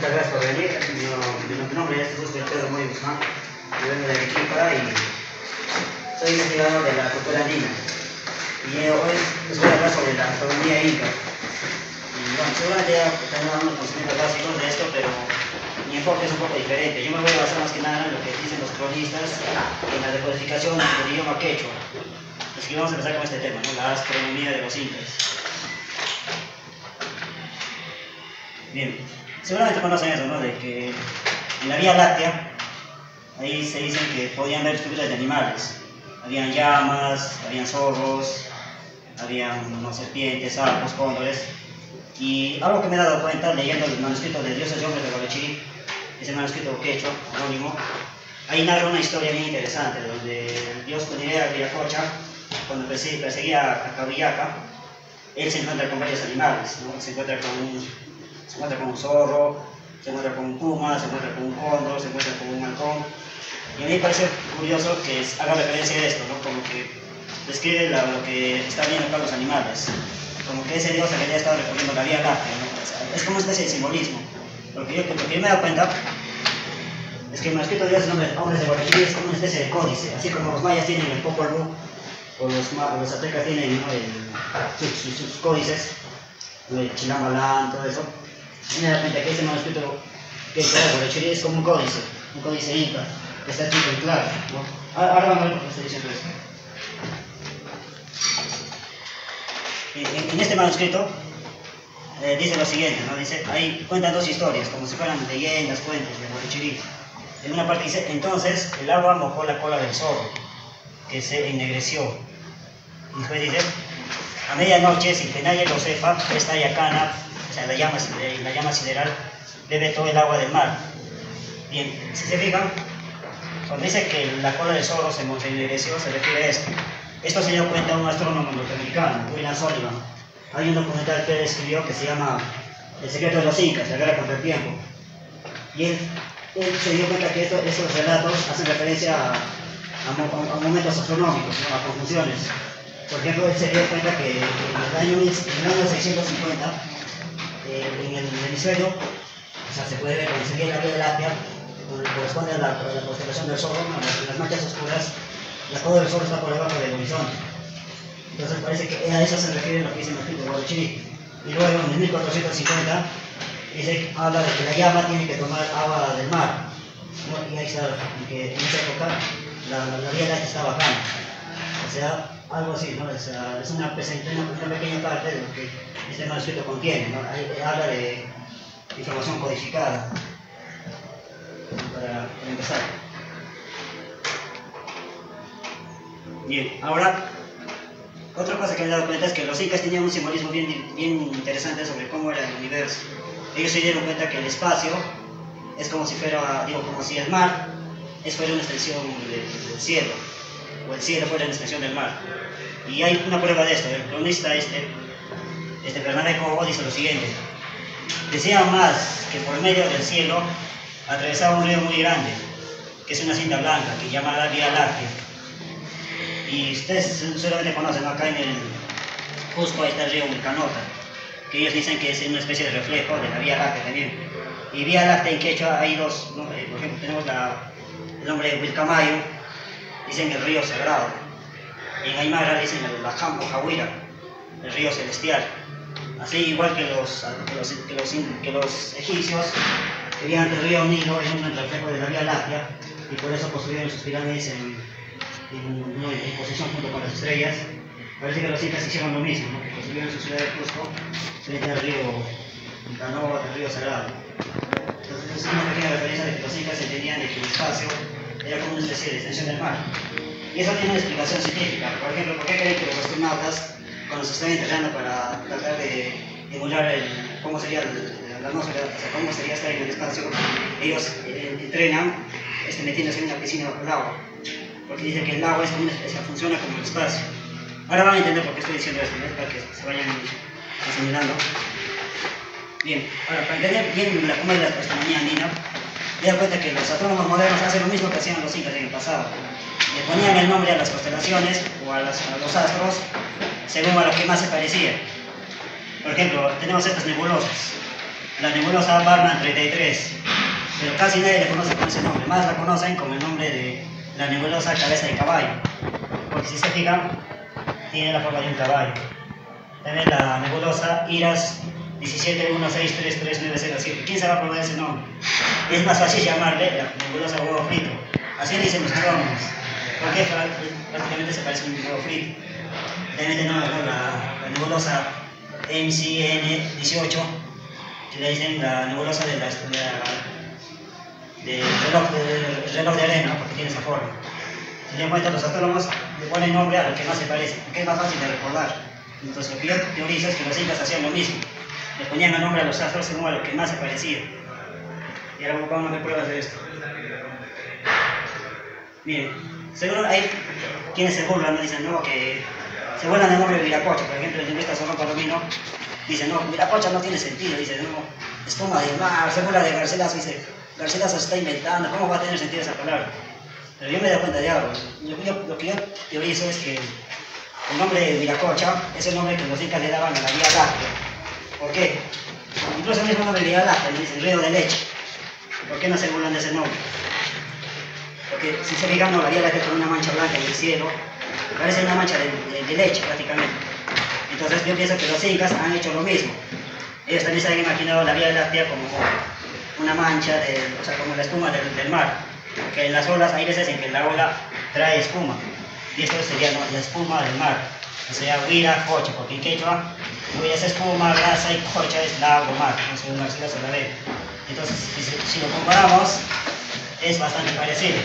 Muchas gracias por venir. Mi nombre es Pedro Moy Guzmán. Yo vengo de Arequipa y soy investigador de la cultura andina. Y hoy les voy a hablar sobre la astronomía inca. Y bueno, seguramente ya tendrán unos conocimientos básicos de esto, pero mi enfoque es un poco diferente. Yo me voy a basar más que nada en lo que dicen los cronistas en la decodificación del idioma quechua. Así que vamos a empezar con este tema, ¿no? La astronomía de los incas. Bien, seguramente conocen eso, ¿no? De que en la Vía Láctea, ahí se dicen que podían ver figuras de animales. Habían llamas, habían zorros, habían serpientes, sapos, cóndores. Y algo que me he dado cuenta leyendo el manuscrito de Dioses y Hombres de Gualechirí, ese manuscrito quechua, anónimo, ahí narra una historia bien interesante, donde el dios Cunirea Viracocha, cuando perseguía a Cabrillaca, él se encuentra con varios animales, ¿no? Se encuentra con un zorro, se encuentra con un puma, se encuentra con un cóndor, se encuentra con un halcón. Y a mí me parece curioso que haga referencia a esto, ¿no? Como que describe lo que está viendo acá los animales. Como que ese dios había estado recorriendo la Vía Láctea, ¿no? O sea, es como una especie de simbolismo. Lo que yo me he dado cuenta es que el manuscrito de Dioses y Hombres de Gualechirí es como una especie de códice, así como los mayas tienen el Popol Vuh, o los aztecas tienen, ¿no? sus códices, el Chilamalán, todo eso. Me da cuenta que este manuscrito que es de Gualechirí es como un códice inca, que está escrito en clave, ¿no? Ahora vamos a ver por qué estoy diciendo esto. En este manuscrito dice lo siguiente, ¿no? Dice, ahí cuentan dos historias, como si fueran leyendas, cuentos de Gualechirí. En una parte dice, entonces el agua mojó la cola del zorro, que se ennegreció. Y después dice, a medianoche, sin que nadie lo sepa, esta Yacana, o sea, la llama sideral, bebe todo el agua del mar. Bien, si se fijan, cuando dice que la cola del zorro se ennegreció, se refiere a esto. Esto se dio cuenta un astrónomo norteamericano, William Sullivan. Hay un documental que él escribió que se llama El secreto de los incas, la guerra contra el tiempo. Y él se dio cuenta que esos relatos hacen referencia a momentos astronómicos, ¿no? A conjunciones. Por ejemplo, él se dio cuenta que en el año 650, en el hemisferio, o sea, se puede ver cuando se ve la Vía Láctea, donde corresponde a la constelación del Zorro, ¿no? En las manchas oscuras, la cola del Zorro está por debajo del horizonte. Entonces parece que a eso se refiere lo que dice el manuscrito de Gualechirí. Y luego en 1450 habla de que la llama tiene que tomar agua del mar, ¿no? Y ahí está, que en esa época la Vía Láctea estaba acá. O sea, algo así, ¿no? Es una pequeña parte de lo que este manuscrito contiene, ¿no? Ahí habla de información codificada. Para empezar. Bien, ahora, otra cosa que me he dado cuenta es que los incas tenían un simbolismo bien interesante sobre cómo era el universo. Ellos se dieron cuenta que el espacio es como si fuera, como si el mar fuera una extensión del cielo, o el cielo fuera una extensión del mar. Y hay una prueba de esto. El cronista Bernabé Cobo dice lo siguiente: decía más que por medio del cielo atravesaba un río muy grande, que es una cinta blanca, que llama la Vía Láctea. Y ustedes seguramente conocen, ¿no? Acá en el Cusco está el río Vilcanota, que ellos dicen que es una especie de reflejo de la Vía Láctea también. Y Vía Láctea en quechua hay dos, ¿no? Por ejemplo, tenemos el nombre de Vilcamayo, dicen el río sagrado. Y en Aymara dicen el Lajampo Jahuira, el río celestial. Así igual que los egipcios veían el río Nilo en un reflejo de la Vía Láctea, y por eso construyeron sus pirámides en posición junto con las estrellas. Parece que los incas hicieron lo mismo, ¿no? Que construyeron su ciudad de Cusco frente al río Vilcanota, el río sagrado. Entonces es una pequeña referencia de que los incas entendían de que el espacio era como una especie de extensión del mar. Y eso tiene una explicación científica. Por ejemplo, ¿por qué creen que los astronautas, cuando se están entrenando para tratar de emular cómo sería la atmósfera, o sea, cómo sería estar en el espacio, ellos entrenan metiéndose en una piscina bajo el agua? Porque dicen que el agua funciona como el espacio. Ahora van a entender por qué estoy diciendo esto, ¿no? Para que se vayan asimilando. Bien, ahora para entender bien cómo es la astronomía andina, me da cuenta que los astrónomos modernos hacen lo mismo que hacían los incas en el pasado. Le ponían el nombre a las constelaciones o a los astros según a lo que más se parecía. Por ejemplo, tenemos estas nebulosas. la nebulosa Barnard 33, pero casi nadie la conoce con ese nombre, más la conocen con el nombre de la nebulosa Cabeza de Caballo, porque si se fijan, tiene la forma de un caballo. También la nebulosa Iras 17163397. ¿Quién se va a probar ese nombre? Es más fácil llamarle la nebulosa huevo frito. Así dicen los astrónomos, porque prácticamente se parece a un huevo frito. También tenemos la nebulosa MCN18, que le dicen la nebulosa del reloj de arena, porque tiene esa forma. Si se dan cuenta, los astrónomos le ponen nombre a lo que más se parece, porque es más fácil de recordar. Entonces, lo que yo teorizo es que los incas hacían lo mismo. Le ponían el nombre a los astros según a lo que más se parecía. Y ahora vamos a ver pruebas de esto. Miren, seguro hay quienes se burlan, ¿no? Dicen, no, que se burlan del nombre de Viracocha. Por ejemplo, el lingüista Solón Palomino dice, no, Viracocha no tiene sentido. Dice, no, espuma del mar, se burla de Garcilaso. Dice, Garcilaso se está inventando, ¿cómo va a tener sentido esa palabra? Pero yo me doy cuenta de algo. Lo que yo teorizo es que el nombre de Viracocha es el nombre que los incas le daban a la Vía Láctea. ¿Por qué? Incluso el mismo nombre de Vía Láctea le dicen río de leche. ¿Por qué no se burlan de ese nombre? Porque si se fijan, no, la Vía Láctea con una mancha blanca en el cielo parece una mancha de leche prácticamente. Entonces yo pienso que los incas han hecho lo mismo. Ellos también se han imaginado la Vía Láctea como una mancha, o sea, como la espuma del mar. Que en las olas hay veces en que la ola trae espuma. Y esto sería, ¿no?, la espuma del mar. O sea, huira, cocha, porque en quechua huira es espuma, grasa y cocha es lago, mar. No sé, una se la ve. Entonces, si lo comparamos, es bastante parecido.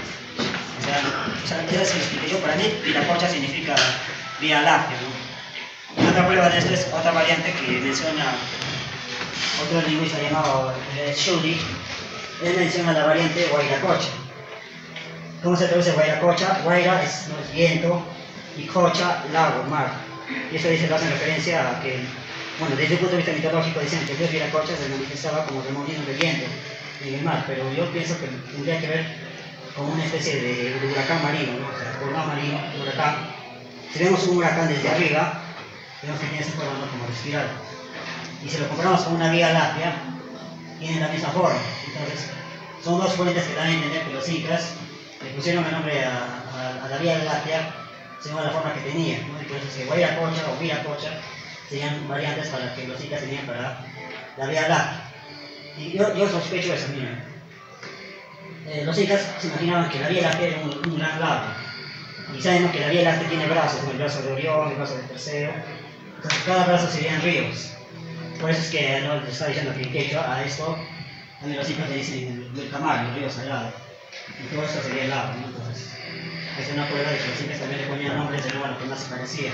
O sea eso es lo que explico yo. Para mí, Viracocha significa Vía Láctea, ¿no? Y otra prueba de esto es otra variante que menciona otro lingüista llamado Shuli. Él menciona la variante Guairacocha. ¿Cómo se traduce Guairacocha? Guaira es viento y cocha, lago, mar. Y eso dice, lo hacen referencia a que, bueno, desde el punto de vista mitológico dicen que el dios Viracocha se manifestaba como remolino de viento en el mar, pero yo pienso que tendría que ver con una especie de huracán marino, ¿no? O sea, tornado marino, huracán. Si vemos un huracán desde arriba, vemos que tiene esa forma, ¿no?, como respirar. Y si lo comparamos con una Vía Láctea, tiene la misma forma. Entonces, son dos fuentes que dan a entender que los incas le pusieron el nombre a la Vía Láctea según la forma que tenía, ¿no? Entonces, que Guairacocha o Viracocha serían variantes para que los incas tenían para la Vía Láctea. Y yo sospecho eso, miren. Los incas se imaginaban que la Vía Láctea era un gran lago. Y sabemos que la Vía Láctea tiene brazos, como el brazo de Orión, el brazo de Perseo. Entonces, cada brazo serían ríos. Por eso es que no les está diciendo que en quechua a esto, también los incas le dicen el Camal, el río sagrado. Y todo esto sería el lago, ¿no? Entonces, es una prueba de que los incas también le ponían nombres de nuevo a lo que más se parecía.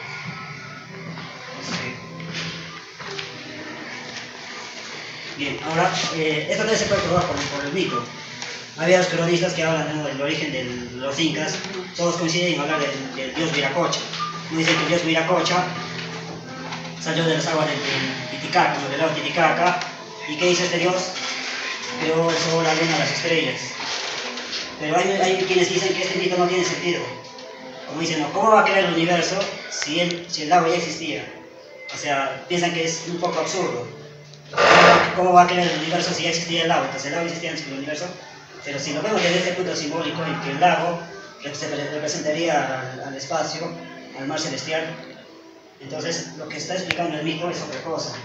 Bien, ahora, esto también se puede probar por el mito. Había los cronistas que hablan, ¿no?, del origen de los incas, todos coinciden en hablar del dios Viracocha. Uno dice que el dios Viracocha salió de las aguas del Titicaca, del lago Titicaca, y ¿qué dice este dios? Creó el sol, la luna, las estrellas. Pero hay quienes dicen que este mito no tiene sentido. Como dicen, ¿no?, ¿cómo va a crear el universo si el lago ya existía? O sea, piensan que es un poco absurdo. ¿Cómo va a crear el universo si ya existía el lago? Entonces el lago existía antes del universo. Pero si lo vemos desde este punto simbólico en que el lago se representaría al espacio, al mar celestial, entonces lo que está explicando el mito es otra cosa.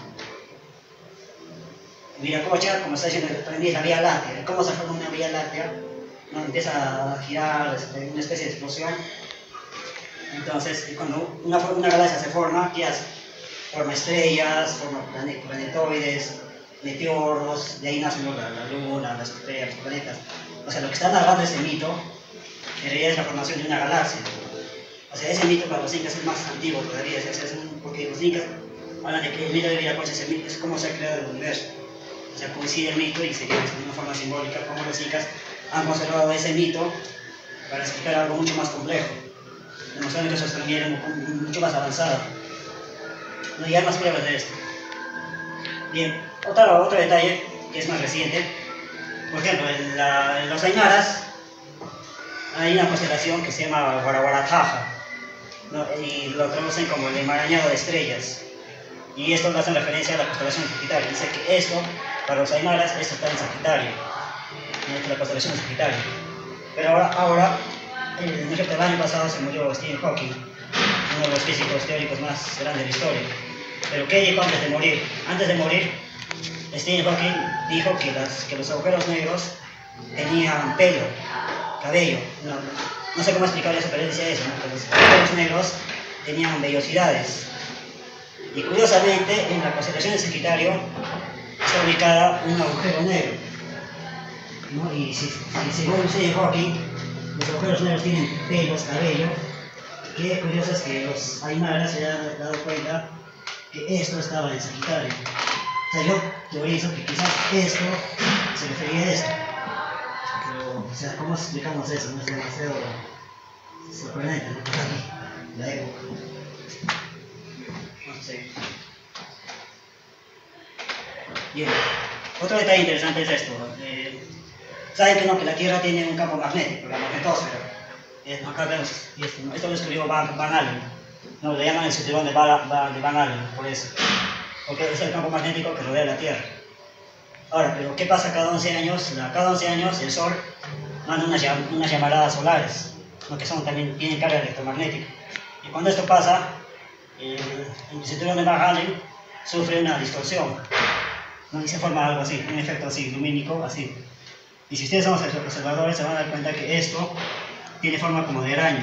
Viracocha, como está diciendo, también es la Vía Láctea. ¿Cómo se forma una Vía Láctea? ¿No? Empieza a girar, una especie de explosión. Entonces, cuando una galaxia se forma, ¿qué hace? Forma estrellas, forma planetoides, meteoros, de ahí nacen la luna, las estrellas, los planetas. O sea, lo que está narrando este mito, en realidad es la formación de una galaxia. O sea, ese mito para los incas es más antiguo todavía, porque los incas hablan de que el mito de Viracocha es cómo se ha creado el universo. O sea, coincide el mito y sería de una forma simbólica como los incas han conservado ese mito para explicar algo mucho más complejo, demostrando que su astronomía era mucho más avanzada. No, y hay más pruebas de esto. Bien, otro detalle que es más reciente, por ejemplo, en los Aymaras hay una constelación que se llama Guaraguarataja, ¿no?, y lo conocen como el enmarañado de estrellas. Y esto hace referencia a la constelación de Sagitario. Dice que esto, para los aymaras, esto está en Sagitario, en la constelación de Sagitario. Pero ahora el año pasado se murió Stephen Hawking, uno de los físicos teóricos más grandes de la historia. Pero ¿qué dijo antes de morir? Antes de morir, Stephen Hawking dijo que los agujeros negros tenían pelo, cabello. No sé cómo explicar eso, pero él decía eso, ¿no? Que los agujeros negros tenían vellosidades. Y curiosamente, en la constelación de Sagitario está ubicada un agujero negro, ¿no? Y si según Stephen Hawking, los agujeros negros tienen pelos, cabello. Qué curioso es que los aymaras se han dado cuenta que esto estaba en Sagitario. O sea, yo teorizo que quizás esto se refería a esto. Pero, o sea, ¿cómo explicamos eso? No es demasiado sorprendente, ¿no? La época. No sé. Bien. Otro detalle interesante es esto. Saben que no, que la Tierra tiene un campo magnético, la magnetosfera. Acá vemos, esto lo escribió Van Allen. No, le llaman el cinturón de Van Allen, por eso. Porque es el campo magnético que rodea la Tierra. Ahora, pero ¿qué pasa cada 11 años? Cada 11 años el Sol manda unas llamaradas solares, ¿no? Que también tienen carga electromagnética. Y cuando esto pasa, el cinturón de Van Allen sufre una distorsión, ¿no? Y se forma algo así, un efecto así, lumínico, así. Y si ustedes son observadores, se van a dar cuenta que esto tiene forma como de araña.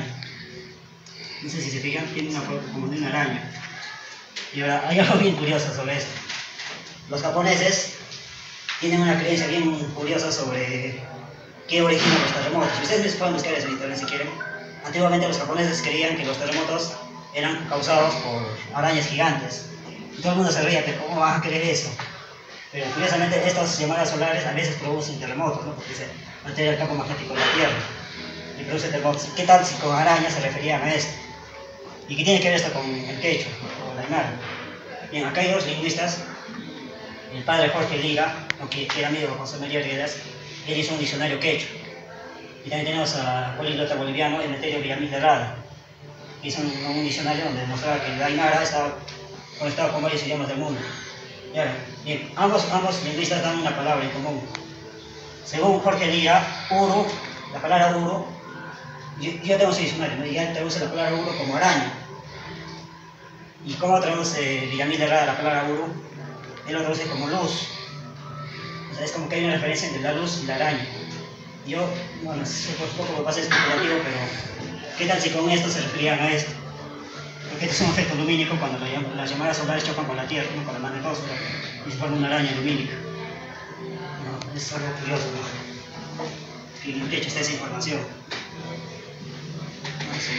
No sé si se fijan, tiene una forma como de una araña. Y ahora, hay algo bien curioso sobre esto. Los japoneses tienen una creencia bien curiosa sobre qué originan los terremotos. Ustedes pueden buscar eso en internet si quieren. Antiguamente los japoneses creían que los terremotos eran causados por arañas gigantes. Y todo el mundo se reía, pero ¿cómo van a creer eso? Pero curiosamente estas llamadas solares a veces producen terremotos, ¿no? Porque se altera el campo magnético de la Tierra y produce terremotos. ¿Qué tal si con arañas se referían a esto? ¿Y qué tiene que ver esto con el quechua o el aymara? Bien, acá hay dos lingüistas. El padre Jorge Lira, que era amigo de José María Riedas, él hizo un diccionario quechua. Y también tenemos a políglota boliviano, Emeterio Villamil de Rada, que hizo un diccionario donde demostraba que el aymara estaba conectado con varios idiomas del mundo. Bien, ambos lingüistas dan una palabra en común. Según Jorge Lira, uru, la palabra uru, yo tengo ese diccionario, ¿no? Y él traduce la palabra uru como araña. ¿Y cómo traduce Villamil de Rada la palabra uru? Él lo traduce como luz. O sea, es como que hay una referencia entre la luz y la araña. Yo, bueno, es un poco más especulativo, pero ¿qué tal si con esto se referían a esto? Porque este es un efecto lumínico cuando las llamadas solares chocan con la Tierra, ¿no? Con la magnetosfera, y se forma una araña lumínica. ¿No? Es algo curioso, ¿no? Que en el techo está esa información. No sé.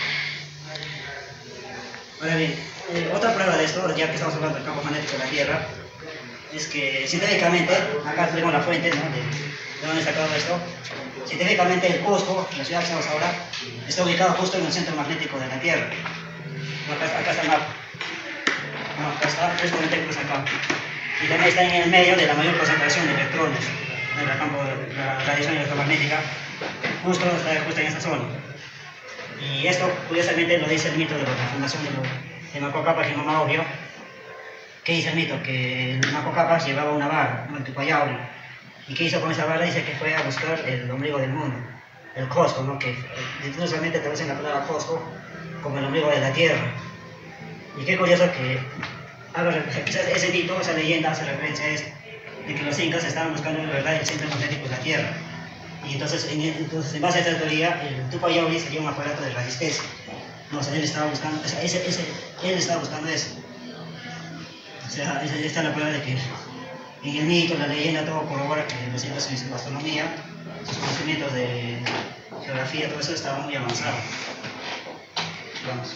Ahora bien, otra prueba de esto, ya que estamos hablando del campo magnético de la Tierra, es que científicamente, acá tenemos la fuente, ¿no? de dónde he sacado esto. Científicamente el Cusco, la ciudad que estamos ahora, está ubicado justo en el centro magnético de la Tierra. Acá está el mapa. No, acá está, justamente cruza acá. Y también está en el medio de la mayor concentración de electrones en el campo de la radiación electromagnética, justo en esta zona. Y esto, curiosamente, lo dice el mito de la fundación de Manco Cápac y Mama Orio. ¿Qué dice el mito? Que el Manco Cápac llevaba una vara, un tupayauri. ¿Y qué hizo con esa vara? Dice que fue a buscar el ombligo del mundo, el Cosco, ¿no? Que inclusivamente traducen la palabra Cosco como el ombligo de la Tierra. Y qué curioso que quizás ese mito, esa leyenda hace referencia a esto, de que los incas estaban buscando en verdad el centro magnético de la Tierra. Y entonces en base a esta teoría, el tupayauri sería un aparato de radiestesia. No, o sea, él estaba buscando, él estaba buscando eso. O sea, esta es la prueba de que en el mito, la leyenda, todo corrobora que los incas en su astronomía, sus conocimientos de geografía, todo eso estaba muy avanzado. Vamos.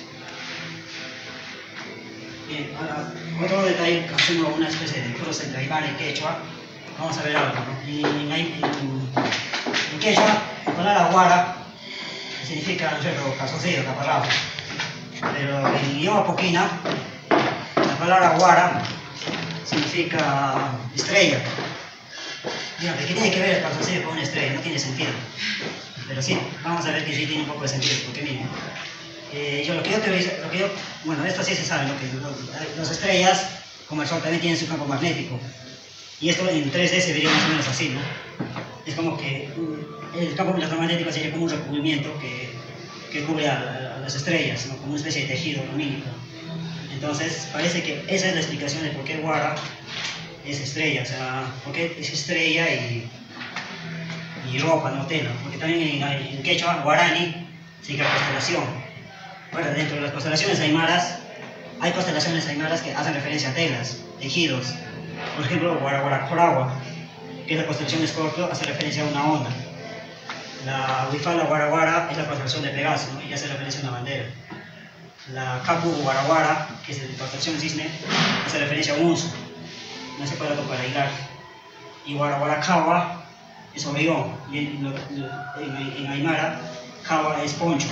Bien, ahora, otro detalle, haciendo una especie de cruce entre aymara y quechua, vamos a ver algo, ¿no? En quechua, la palabra guara significa, ¿no es cierto?, calzoncillo, caparrado. Pero en idioma poquina, la palabra guara significa estrella. Mira, ¿qué tiene que ver el calzoncillo con una estrella? No tiene sentido. Pero sí, vamos a ver que sí tiene un poco de sentido, porque miren. Bueno, esto sí se sabe, ¿no? Que las estrellas, como el Sol, también tienen su campo magnético. Y esto en 3D se vería más o menos así, ¿no? Es como que el campo electromagnético sería como un recubrimiento que cubre a las estrellas, ¿no? Como una especie de tejido lumínico. Entonces, parece que esa es la explicación de por qué Guara es estrella, o sea, por qué es estrella y ropa, no tela. Porque también en quechua, guarani, significa constelación. Bueno, dentro de las constelaciones aymaras, hay constelaciones aymaras que hacen referencia a telas, tejidos. Por ejemplo, Guaraguaracoragua, que es la constelación de Escorpio, hace referencia a una onda. La Wifala Guaraguara es la constelación de Pegaso, ¿no? Y hace referencia a una bandera. La Capu Guaraguara, que es la constelación de Cisne, hace referencia a un uso, no se puede para hilar. Y Guaraguaracawa es hormigón, y en Aymara, Cawa es poncho.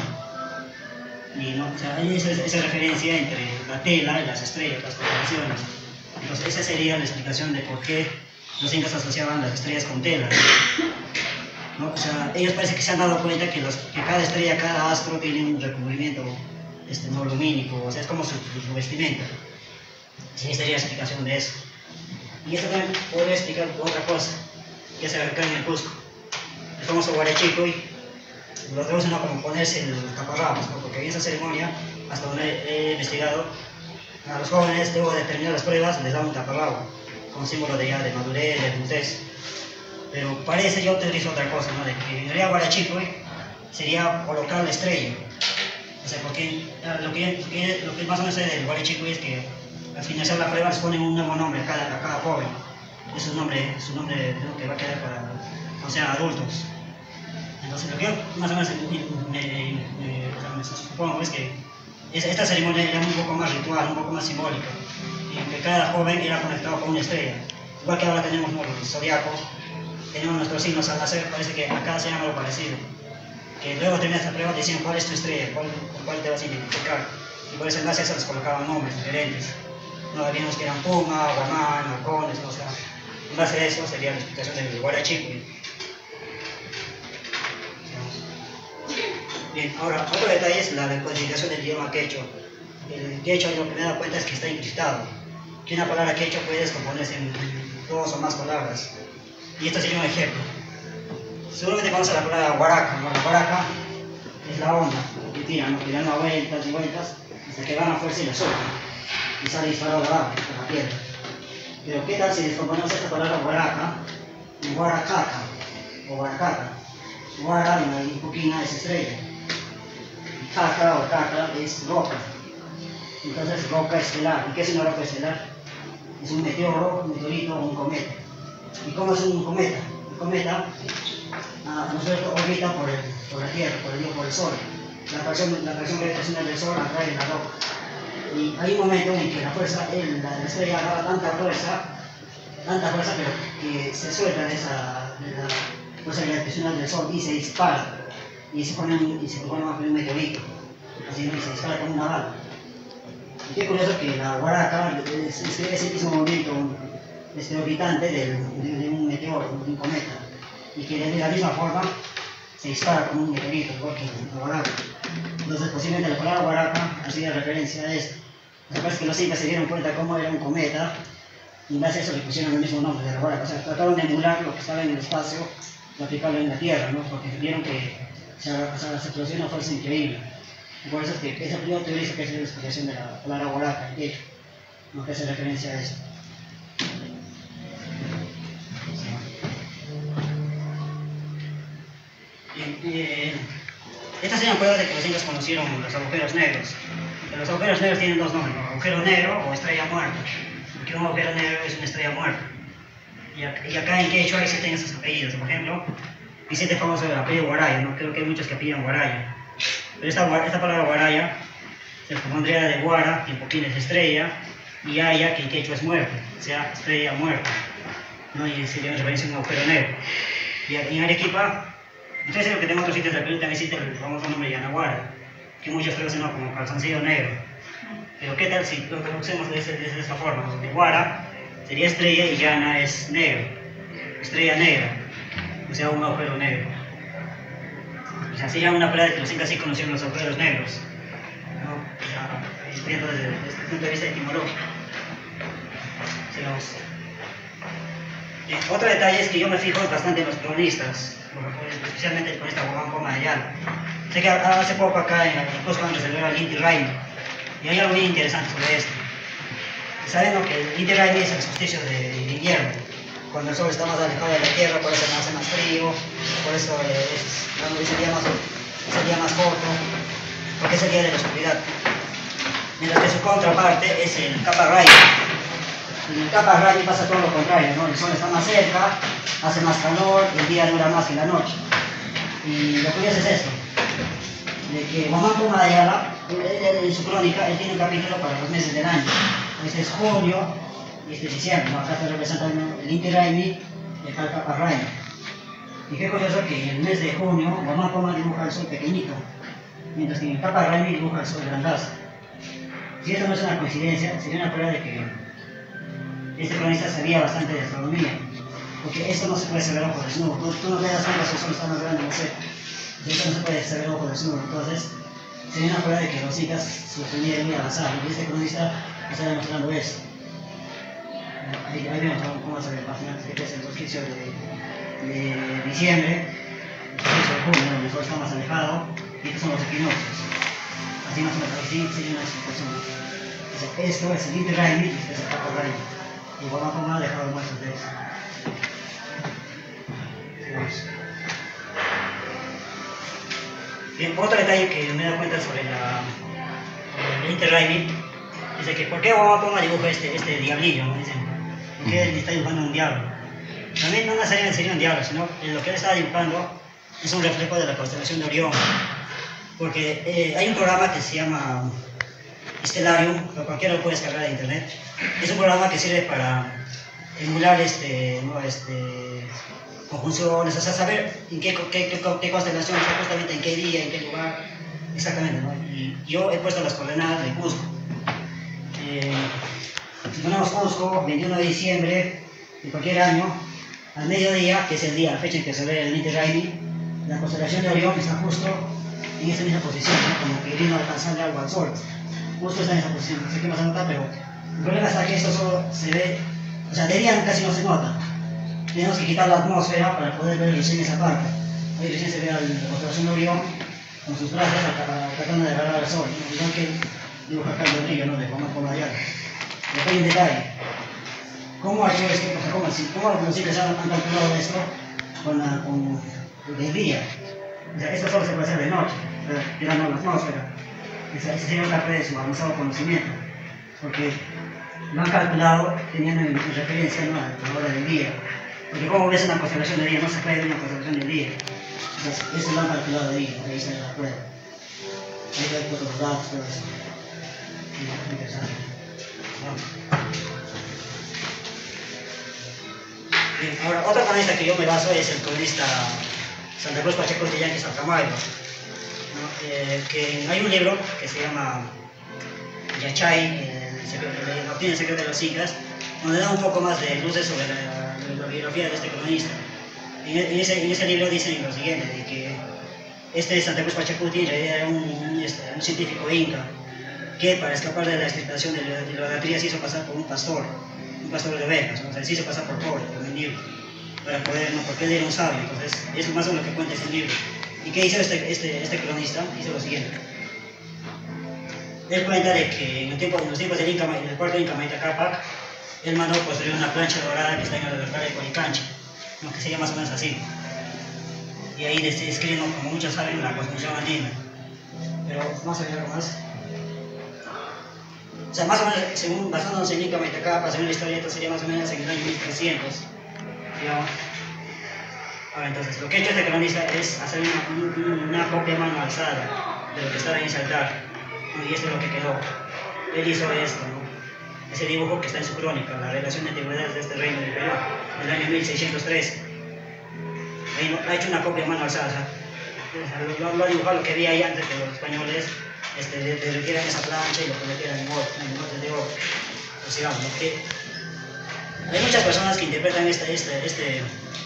Y no, o sea, hay esa referencia entre la tela y las estrellas, las constelaciones. Entonces esa sería la explicación de por qué los incas asociaban las estrellas con telas, ¿no? O sea, ellos parece que se han dado cuenta que cada estrella, cada astro tiene un recubrimiento no lumínico, o sea, es como su vestimenta. Esa sería la explicación de eso. Y esto también podría explicar otra cosa, que se acá en el Cusco. El famoso Guarechicuy, los debemos como ponerse el taparrabos, ¿no? Porque en esa ceremonia, hasta donde he investigado, a los jóvenes, luego de terminar las pruebas, les dan un taparrabo, como símbolo de madurez, de adultez. Pero parece, yo utilizo otra cosa, ¿no? De que en realidad Guarechicuy sería colocar la estrella. O sea, porque lo que más o menos sé del Guarechicuy es que al finalizar la prueba les ponen un nuevo nombre a cada joven. Es su nombre, ¿no? Que va a quedar para, o sea, adultos. Entonces, lo que yo más o menos me supongo es que esta ceremonia era un poco más ritual, un poco más simbólica, y que cada joven era conectado con una estrella. Igual que ahora tenemos los zodiacos, tenemos nuestros signos al nacer, parece que acá se llama algo parecido. Que luego de terminar esta prueba decían cuál es tu estrella, con cuál te vas a identificar. Y por eso en base a eso les colocaban nombres diferentes. No sabíamos que eran Puma, Guamán, Halcones, ¿no? O sea, en base a eso sería la explicación del Guarechicuy. Bien, ahora, otro detalle es la decodificación del idioma quechua. El quechua, lo que me he dado cuenta es que está encriptado. Que una palabra quechua puede descomponerse en 2 o más palabras. Y esto sería un ejemplo. Seguramente conoce la palabra guaraca, ¿no? La guaraca es la onda que tiran, ¿no? Que dan vueltas y vueltas hasta que van a fuerza y la sueltan. Y sale disparado de abajo, por la piedra. Pero ¿qué tal si descomponemos esta palabra guaraca en guaracaca o guaracaca? Guara en Puquina es estrella. Caca o caca es roca. Entonces roca estelar. ¿Y qué es una roca estelar? Es un meteoro, un meteorito o un cometa. ¿Y cómo es un cometa? El cometa, ¿no es cierto?, orbita por la Tierra, por el Sol. La atracción gravitacional del Sol atrae la roca. Y hay un momento en que la estrella agarra tanta fuerza, pero que se suelta de la fuerza gravitacional del Sol y se dispara. Y se pone más como un meteorito. Así, ¿no? Y se dispara como una bala. Y qué curioso que la guaraca es ese mismo movimiento orbitante de un meteoro, de un cometa. Y que de la misma forma se dispara como un meteorito, igual que la guaraca. Entonces, posiblemente la palabra guaraca hacía referencia a esto. Lo que pasa es que los incas se dieron cuenta cómo era un cometa y en base a eso le pusieron el mismo nombre de la guaraca. O sea, trataron de emular lo que estaba en el espacio y aplicarlo en la Tierra, ¿no? Porque vieron que se produjo una fuerza increíble. Y por eso es que esa primera teoría que es la explicación de la palabra guaraca, ¿no? Que hace referencia a esto. Esta sería una prueba de que los incas conocieron los agujeros negros. Los agujeros negros tienen 2 nombres, ¿no? Agujero negro o estrella muerta. Porque un agujero negro es una estrella muerta. Y acá en quechua existen esos apellidos. Por ejemplo, Vicente es famoso del apellido Guaraya, ¿no? Creo que hay muchos que apellidan Guaraya. Pero esta palabra Guaraya se compondría de Guara, que en Poquín es estrella, y Aya, que en quechua es muerte, o sea, estrella muerta, ¿no? Y sería una referencia a un agujero negro. Y en Arequipa, entonces creo que tengo otros sitios del Perú, también existe el famoso nombre de Yanaguara, que muchos traducen como calzoncillo negro. Pero ¿qué tal si lo traducimos de esa forma? Donde Guara sería estrella y Yana es negro, estrella negra, o sea, un agujero negro. O sea, sería una prueba de que los incas sí conocieron los agujeros negros. viendo desde el punto de vista etimológico. Sigamos. Otro detalle es que yo me fijo bastante en los cronistas, especialmente el cronista Juan Poma de Ayala. Sé que hace poco acá en Cusco se celebró el Inti Raymi, y hay algo muy interesante sobre esto. Saben que el Inti Raymi es el solsticio de invierno, cuando el sol está más alejado de la tierra, por eso hace más frío, por eso es el día más corto, porque es el día de la oscuridad. Mientras que su contraparte es el Kappa Raymi. En el Kappa Raymi pasa todo lo contrario, ¿no? El sol está más cerca, hace más calor, el día dura más que la noche. Y lo curioso es esto, de que Juan Poma de Ayala, en su crónica, él tiene un capítulo para los meses del año. Este es junio y este es diciembre, ¿no? Acá está representando el Inti Raymi y el Kappa Raymi. Y qué curioso que en el mes de junio, Juan Poma dibuja el sol pequeñito, mientras que en el Kappa Raymi dibuja el sol grandazo. Si esto no es una coincidencia, sería una prueba de que este cronista sabía bastante de astronomía, porque esto no se puede saber a ojo desnudo. Tú no te das cuenta si el sol está más grande, no sé. Esto no se puede saber a ojo desnudo. Entonces, sería una prueba de que los incas su astronomía era muy avanzada, y este cronista está demostrando eso. Ahí vemos cómo se ve fascinante que es el solsticio de diciembre, el solsticio de junio, donde el sol está más alejado, y estos son los equinoccios. Así más o menos, así sería una explicación. Esto es el Inti Raymi y este es el Kappa Raymi. Y Juan Poma ha dejado muestras de eso. Sigamos. Bien, otro detalle que me he dado cuenta sobre el Inti Raymi, dice que ¿por qué Juan Poma dibuja este diablillo? ¿No? Dicen, ¿por qué él está dibujando un diablo? También no necesariamente sería un diablo, sino lo que él estaba dibujando es un reflejo de la constelación de Orión. Porque hay un programa que se llama Stellarium, que cualquiera lo puede descargar de internet. Es un programa que sirve para emular conjunciones, o sea, saber en qué constelación está, justamente en qué día, en qué lugar, exactamente, ¿no? Y yo he puesto las coordenadas de Cusco. Si ponemos Cusco, 21 de diciembre de cualquier año, al mediodía, que es el día, la fecha en que se ve el Inti Raymi, la constelación de Orión está justo en esa misma posición, ¿no? Como que vino a alcanzarle algo al sol. Justo está en esa posición, no sé qué más anotar, pero el problema está que esto solo se ve, o sea, de día casi no se nota. Tenemos que quitar la atmósfera para poder ver recién esa parte. Ahí recién se ve la constelación de Orión con sus brazos tratando de agarrar al sol, ¿no? Igual que dibuja acá el brillo, ¿no? De Juan Poma de Ayala. Pero acá hay un detalle. ¿Cómo ha hecho esto? O sea, ¿cómo los ciclos han calculado esto con el día? O sea, esto solo se puede hacer de noche, tirando la atmósfera. Esa sería una prueba de su avanzado conocimiento, porque lo han calculado teniendo en referencia, ¿no?, a la hora del día. Porque como ves una constelación de día, no se puede ver una constelación del día. Entonces, eso lo han calculado de día, ahí está la prueba. Ahí hay todos los datos, todo eso. Muy interesante. Vamos. Bien, ahora, otra cronista que yo me baso es el cronista Santa Cruz Pacheco de Yanquis Alcamayo, ¿no? Que hay un libro que se llama Yachay, el secreto de los incas, donde da un poco más de luces sobre la biografía de este cronista. En ese libro dicen lo siguiente, de que este Santa Cruz Pachacuti en realidad era un científico inca, que para escapar de la extirpación de la idolatría se hizo pasar por un pastor de ovejas, ¿no? O sea, se hizo pasar por pobre, por mendigo, para poder, ¿no? Porque él era un sabio. Entonces, eso es más o menos lo que cuenta ese libro. ¿Y qué hizo este cronista? Hizo lo siguiente. Él cuenta de que en los tiempos del cuarto Inca Manita Cápac, él mandó construir una plancha dorada que está en el altar de Coricancha, ¿no? Que se llama más o menos así. Y ahí describe, ¿no?, como muchos saben, la construcción andina. Pero vamos a ver algo más. O sea, más o menos, basándonos en Inca Manita Cápac, según la historieta, sería más o menos en el año 1300. Digamos. Ahora, entonces, lo que ha hecho este cronista es hacer una copia a mano alzada de lo que estaba en ese altar, ¿no? Y esto es lo que quedó. Él hizo esto, ¿no? Ese dibujo que está en su crónica, la relación de antigüedades de este reino del Perú, del año 1613. Ahí ha hecho una copia a mano alzada. Lo ha dibujado lo que había ahí antes que los españoles derritieran esa plancha y lo convirtieran en botes de oro. Pues digamos, ¿no? Que hay muchas personas que interpretan este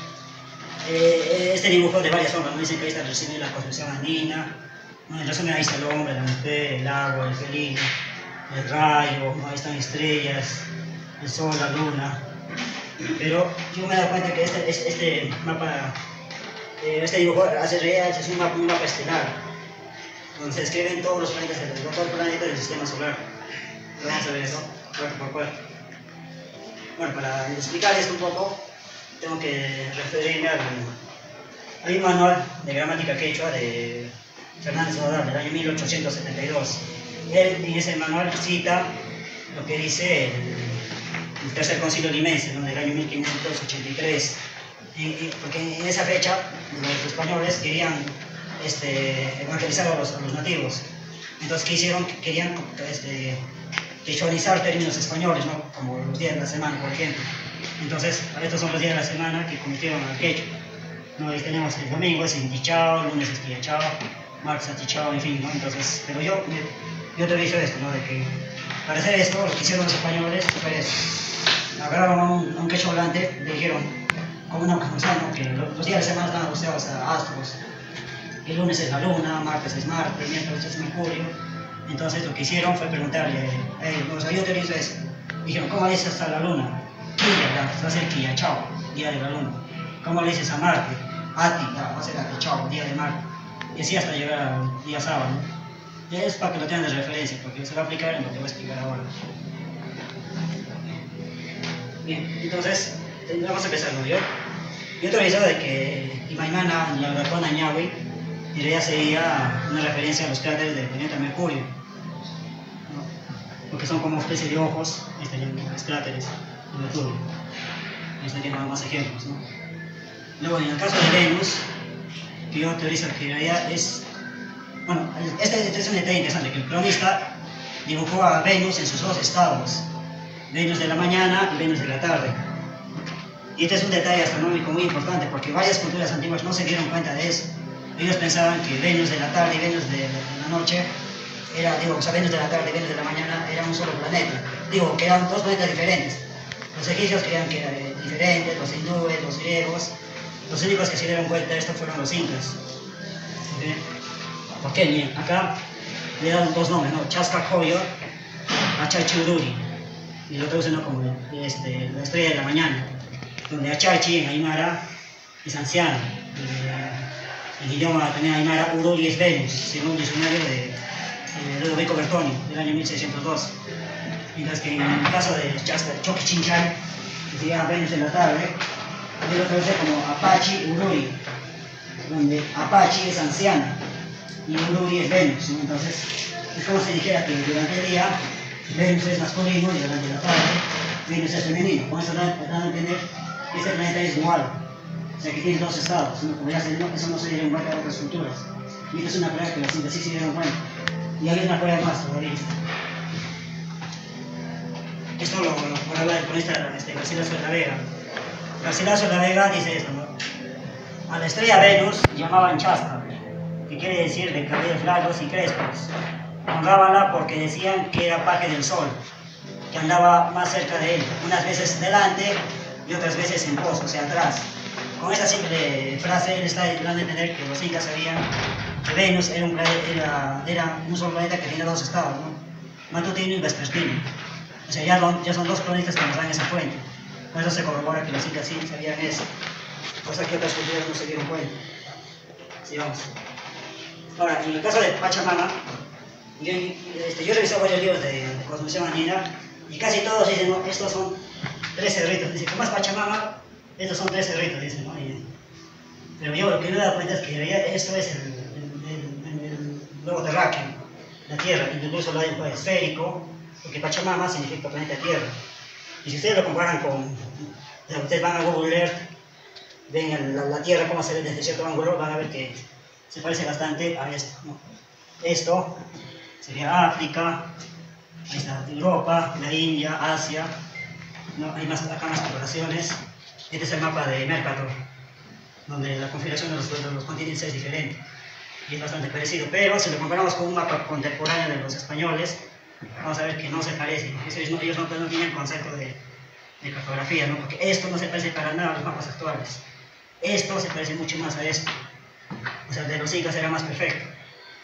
dibujo de varias formas, ¿no? Dicen que ahí está recibiendo la construcción andina, ¿no? En resumen ahí está el hombre, la mujer, el agua, el felino, el rayo, ¿no? Ahí están estrellas, el sol, la luna. Pero yo me he dado cuenta que este mapa, este dibujo hace real, es un mapa estelar, donde se describen todos los planetas del sistema solar. Vamos a ver eso, cuarto por cuarto. Bueno, para explicar esto un poco, tengo que referirme hay un manual de gramática quechua de Fernández Nodal del año 1872. Él en ese manual cita lo que dice el Tercer Concilio Limense, ¿no? Del año 1583, porque en esa fecha los españoles querían evangelizar a los nativos. Entonces, ¿qué hicieron? Querían quechuanizar términos españoles, ¿no? Como los días de la semana, por ejemplo. Entonces, estos son los días de la semana que convirtieron al quechua. ¿No? Ahí tenemos el domingo es Intichao, lunes es Quillachao, martes Atichao, en fin, ¿no? Entonces, pero yo te he dicho esto, ¿no? De que para hacer esto, lo que hicieron los españoles fue agarraron a un quechua hablante, le dijeron, como una canción, ¿no? Que los días de semana están asociados a astros. El lunes es la luna, martes es Marte, miércoles es Mercurio. Entonces lo que hicieron fue preguntarle, o sea, yo te hice eso. Dijeron, ¿cómo le dices a la luna? Quilla, va a ser Quillachao, día de la luna. ¿Cómo le dices a Marte? Ati, va a ser Atichao, día de Marte. Y así hasta llegar al día sábado, ¿no? Y es para que lo tengan de referencia, porque se va a aplicar en lo que voy a explicar ahora. Bien, entonces, vamos a empezar, ¿no? Yo he revisado de que Imaimana, la Lacona Ñahui, en realidad sería una referencia a los cráteres del planeta Mercurio, ¿no? Porque son como especie de ojos, estarían los cráteres de Mercurio. Ahí estarían más ejemplos, ¿no? Luego, en el caso de Venus, que yo teorizo que en realidad es... Bueno, este es un detalle interesante, que el cronista dibujó a Venus en sus dos estados, Venus de la mañana y Venus de la tarde. Y este es un detalle astronómico muy importante, porque varias culturas antiguas no se dieron cuenta de eso. Ellos pensaban que Venus de la tarde y Venus de la noche, Venus de la tarde y Venus de la mañana eran un solo planeta. Digo, que eran dos planetas diferentes. Los egipcios creían que eran diferentes, los hindúes, los griegos. Los únicos que se dieron cuenta de esto fueron los incas. ¿Okay? ¿Por qué? Bien, acá le dan dos nombres, ¿no? Chascacoyo, Achachi Ururi. Y lo traducen, ¿no? Como la estrella de la mañana. Donde Achachi en Aymara es anciano. En idioma también Aymara, Ururi es Venus, según un diccionario de Ludovico Bertoni, del año 1602. Mientras que en el caso de Choquichinchay, que se llama Venus en la tarde, yo lo traduce como Apache Ururi, donde Apache es anciano y Ururi es Venus, ¿no? Entonces, es como si dijera que durante el día Venus es masculino y durante la tarde Venus es femenino. Con eso dan a entender que este planeta es dual, o sea que tiene dos estados, ¿no? Como ya se dio, eso no se dieron cuenta de otras culturas. Y esta es una prueba que los incas sí se dieron cuenta. Y hay una prueba más todavía. Esto lo habla el cronista Garcilaso de la Vega. Garcilaso de la Vega dice esto, ¿no? A la estrella Venus llamaban Chasca, que quiere decir de cabellos largos y crespos. Honrábanla porque decían que era paje del sol, que andaba más cerca de él, unas veces delante y otras veces en pos, o sea, atrás. Con esta simple frase él está dando a entender que los incas sabían que Venus era un solo planeta que tenía dos estados, ¿no? Matutino y vespertino. O sea, ya son dos planetas que nos dan esa fuente. Por eso se corrobora que los incas sí sabían eso, cosa que otras culturas no se dieron cuenta. Sigamos. Ahora, en el caso de Pachamama, yo he revisado varios libros de cosmovisión andina y casi todos dicen, no, estos son 13 ritos. Dice, como es Pachamama, estos son 13 ritos, dicen, ¿no? Pero yo lo que me he dado cuenta es que en realidad esto es el globo terráqueo, la Tierra, incluso lo hay esférico, porque Pachamama significa planeta Tierra. Y si ustedes lo comparan con, ustedes van a Google Earth, ven la Tierra cómo se ve desde cierto ángulo, van a ver que se parece bastante a esto, ¿no? Esto sería África, ahí está Europa, la India, Asia, ¿no? Hay acá más poblaciones. Este es el mapa de Mercator, donde la configuración de los continentes es diferente y es bastante parecido, pero si lo comparamos con un mapa contemporáneo de los españoles, vamos a ver que no se parecen. Ellos no tienen concepto de cartografía, ¿no? Porque esto no se parece para nada a los mapas actuales. Esto se parece mucho más a esto. O sea, el de los incas era más perfecto.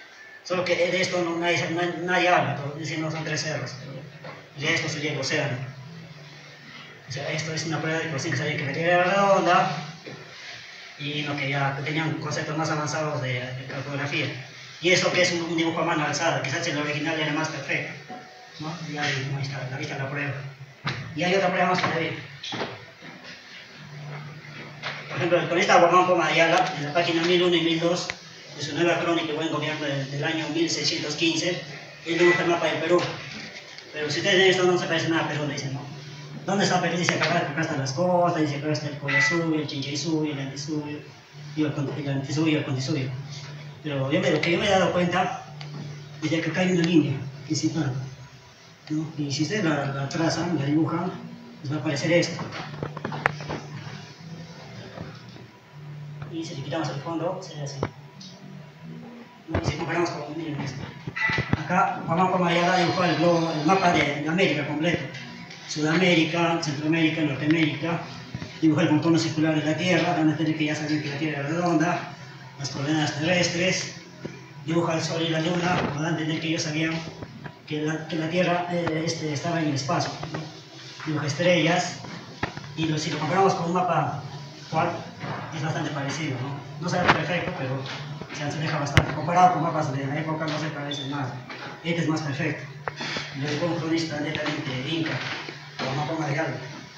Solo que de esto nadie habla, pero dicen no son 3 cerros. Y esto sería el océano. O sea, esto es una prueba de que los incas sabían que la Tierra era redonda y no, que ya tenían conceptos más avanzados de cartografía. Y eso que es un dibujo a mano alzada, quizás el original era más perfecto, ¿no? Y ahí está, la vista la prueba. Y hay otra prueba más todavía. Por ejemplo, con esta Guamán Poma Ayala, en la página 1001 y 1002 de su nueva crónica y buen gobierno del año 1615, él dibuja el mapa del Perú. Pero si ustedes ven esto, no se parece nada a Perú, le dicen, ¿no? ¿Dónde está Perú? Dice acá están las costas, dice acá está el Collasuyo, el Chinchaysuyo, el Antisuyo, el Antisuyo y el Contisuyo. Pero lo que yo me he dado cuenta es que acá hay una línea principal, ¿no? Y si ustedes la trazan, la dibujan, les va a aparecer esto. Y si le quitamos el fondo, sería así. ¿No? Y si comparamos con, miren esto. Acá Guamán Poma Ayala dibujó el mapa de América completo. Sudamérica, Centroamérica, Norteamérica. Dibujó el contorno circular de la Tierra, van a tener que ya saber que la Tierra es redonda. Las coordenadas terrestres, dibuja el Sol y la Luna, van a entender que ellos sabían que la Tierra estaba en el espacio, ¿no? Dibuja estrellas, y si lo comparamos con un mapa actual, es bastante parecido, ¿no? No será perfecto, pero se asemeja bastante. Comparado con mapas de la época, no se parece nada. Este es más perfecto. Lo dibujó un cronista netamente inca, Guamán Poma Ayala.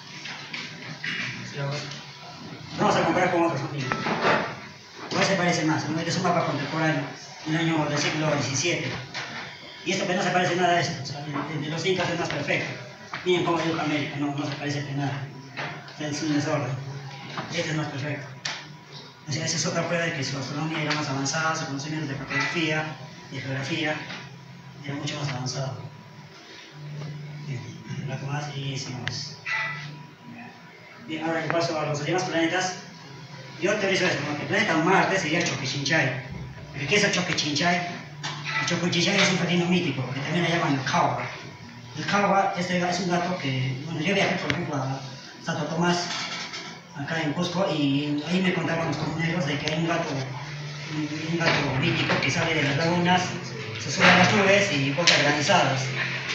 Vamos a comparar con otros amigos. ¿Cuál se parece más? Este es un mapa contemporáneo del año del siglo XVII. Y esto que no se parece nada a esto. O sea, el de los incas es más perfecto. Miren cómo dibuja América, no se parece en nada. Es un desorden. Este es más perfecto. O sea, esa es otra prueba de que su astronomía era más avanzada, su conocimiento de cartografía, de geografía, era mucho más avanzado. Bien, un rato más y seguimos. Bien, ahora en paso a los demás planetas. Yo teorizo esto, ¿no? Que el planeta Marte sería Choquechinchay. ¿Qué es el Choquechinchay? El Choquechinchay es un felino mítico, que también le llaman el Cauga. El Cauga es un gato que, bueno, yo viajé por ejemplo a Santo Tomás, acá en Cusco, y ahí me contaban los comuneros de que hay un gato mítico que sale de las lagunas, se sube a las nubes y boca granizadas.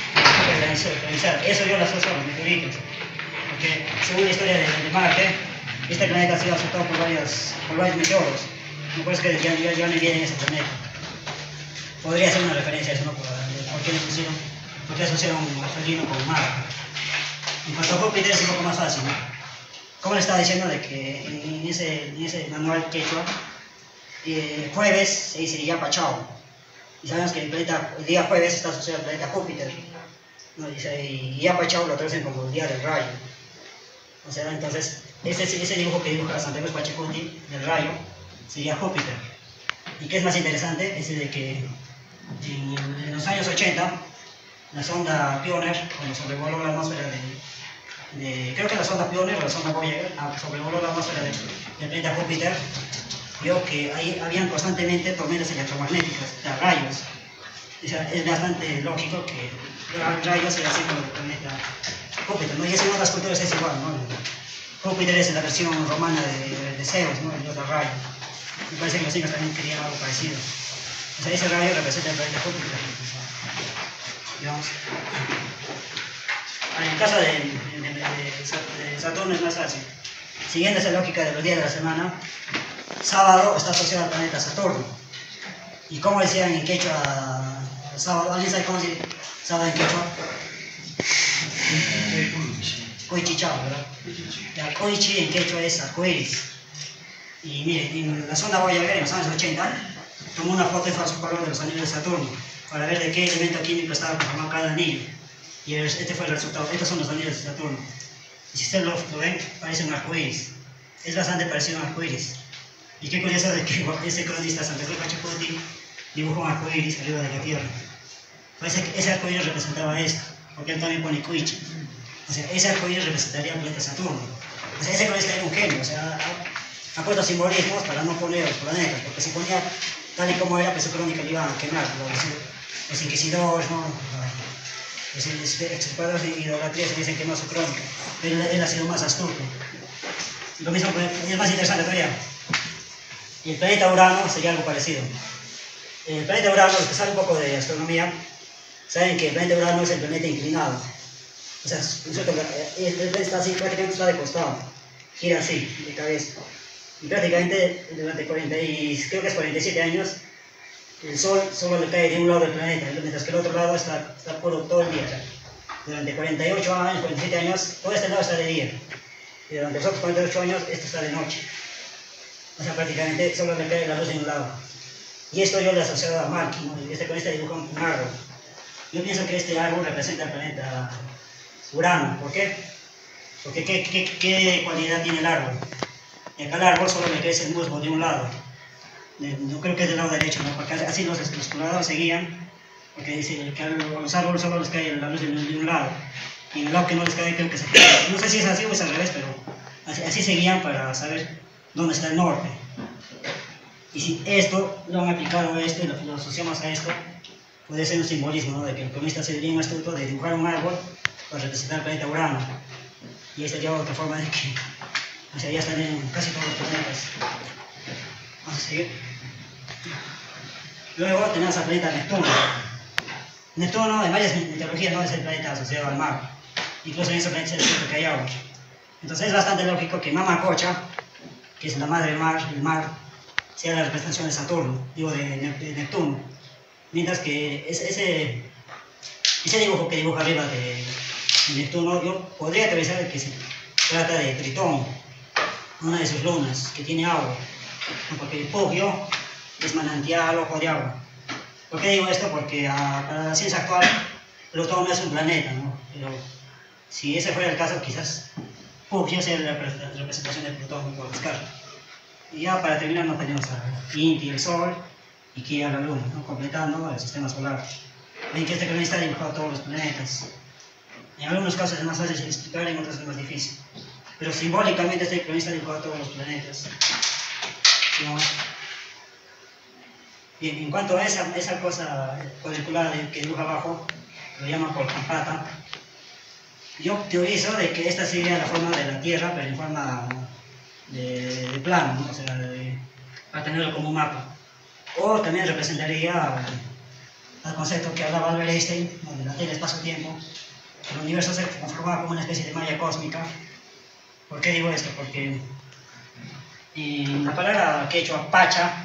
Eso yo lo asocio a los meteoritos, porque según la historia de Marte, este planeta ha sido azotado por varios meteoros. No puedes que ya no viene en ese planeta. Podría ser una referencia a eso, ¿no? ¿Por qué asociaron al felino con Marte? En cuanto a Júpiter es un poco más fácil, ¿no? Como le estaba diciendo de que en ese manual quechua, jueves se dice Yapachao. Y sabemos que el día jueves está asociado al planeta Júpiter, ¿no? Y Yapachao lo traducen como el día del rayo. O sea, entonces, ese dibujo que dibuja Santiago Pachacuti del rayo sería Júpiter. Y que es más interesante, es de que en los años 80, la sonda Pioneer, cuando sobrevoló la atmósfera creo que la sonda Pioneer o la sonda Voyager, sobrevoló la atmósfera del planeta Júpiter, vio que ahí habían constantemente tormentas electromagnéticas, o sea, rayos. O sea, es bastante lógico que rayos sea símbolo del planeta Júpiter, ¿no? Y eso en otras culturas es igual, ¿no? Júpiter es la versión romana de Zeus, ¿no? El dios del rayo. Me parece que los incas también querían algo parecido. O sea, ese rayo representa el planeta Júpiter. Digamos. En el caso de Saturno es más fácil. Siguiendo esa lógica de los días de la semana, sábado está asociado al planeta Saturno. ¿Y cómo decían en quechua sábado? ¿Alguien sabe cómo decir sábado en quechua? Coichichao, ¿verdad? La coichi en quechua es arcoíris. Y miren, en la sonda Voyager en los años 80 tomó una foto de falso color de los anillos de Saturno para ver de qué elemento químico estaba conformado cada anillo. Y este fue el resultado. Estos son los anillos de Saturno. Y si ustedes lo ven, parece un arcoíris. Es bastante parecido a un arcoíris. Y qué curioso de que ese cronista Santiago Pachacuti dibujó un arcoíris arriba de la Tierra. Parece que ese arcoíris representaba esto, porque él también pone cuichi. O sea, ese arcoíris representaría el planeta Saturno. O sea, ese cronista era un genio. O sea, ha puesto simbolismos para no poner los planetas, porque si ponía tal y como era, pues su crónica le iba a quemar. Los inquisidores, ¿no? Los expertos de idolatría se dicen que no su crónica, pero él ha sido más astuto. Lo mismo, es más interesante todavía. Y el planeta Urano sería algo parecido. El planeta Urano, los que saben un poco de astronomía, saben que el planeta Urano es el planeta inclinado. O sea, el planeta está así, prácticamente está de costado, gira así, de cabeza. Y prácticamente durante 47 años, el Sol solo le cae de un lado del planeta, mientras que el otro lado está puro todo el día. O sea, durante 48 años, 47 años, todo este lado está de día. Y durante los otros 48 años, esto está de noche. O sea, prácticamente solo le cae la luz de un lado. Y esto yo le he asociado a Mark, ¿no? Con este dibujo un árbol. Yo pienso que este árbol representa el planeta Urano. ¿Por qué? Porque ¿qué cualidad tiene el árbol? Y acá el árbol solo le crece el musgo de un lado. Yo creo que es del lado derecho, ¿no? Porque así los exploradores seguían, porque dice que a los árboles solo les cae la luz de un lado. Y en el lado que no les cae, creo que se cae. No sé si es así o es al revés, pero así seguían para saber dónde está el norte. Y si esto lo han aplicado a esto y lo asociamos a esto, puede ser un simbolismo, ¿no? De que el cronista se bien astuto de dibujar un árbol para representar el planeta Urano. Y esta ya otra forma de que, o sea, ya están en casi todos los planetas. Vamos a seguir. Luego tenemos al planeta Neptuno. Neptuno, en varias mitologías, no es el planeta asociado al mar. Incluso en ese planeta se descubre que hay agua. Entonces es bastante lógico que Mamacocha, que es la madre del mar, el mar, sea la representación de Saturno, digo de Neptuno. Mientras que ese dibujo que dibuja arriba de Neptuno, yo podría teorizar que se trata de Tritón, una de sus lunas, que tiene agua. Porque el Pugio es manantial, ojo de agua. ¿Por qué digo esto? Porque para la ciencia actual, Plutón no es un planeta, ¿no? Pero si ese fuera el caso, quizás Pugio sea la representación de Plutón por Descartes. Y ya para terminar nos tenemos a Inti, el Sol, y Kia, la Luna, ¿no? Completando el sistema solar. Ven que este cronista ha dibujado todos los planetas. En algunos casos es más fácil de explicar, en otros es más difícil. Pero simbólicamente este cronista ha dibujado todos los planetas. ¿No? Bien, en cuanto a esa cosa cuadriculada que dibuja abajo, lo llama por campata. Yo teorizo de que esta sería la forma de la Tierra, pero en forma de plano, ¿no? O sea, para tenerlo como un mapa. O también representaría al concepto que hablaba Albert Einstein, ¿no? De la tela espacio-tiempo. El universo se conformaba como una especie de malla cósmica. ¿Por qué digo esto? Porque en la palabra quechua pacha